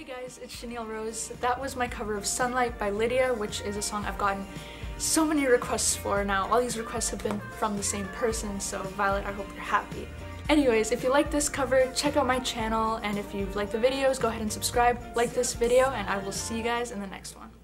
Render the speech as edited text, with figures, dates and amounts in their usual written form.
guys, it's Shanille Rose. That was my cover of Sunlight by Lydia, which is a song I've gotten so many requests for now. All these requests have been from the same person, so Violet, I hope you're happy. Anyways, if you like this cover, check out my channel, and if you like the videos, go ahead and subscribe, like this video, and I will see you guys in the next one.